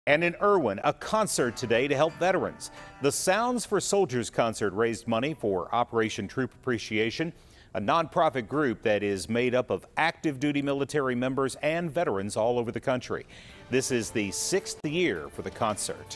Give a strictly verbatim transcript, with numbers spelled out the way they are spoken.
And in Irwin, a concert today to help veterans. The Sounds for Soldiers concert raised money for Operation Troop Appreciation, a nonprofit group that is made up of active duty military members and veterans all over the country. This is the sixth year for the concert.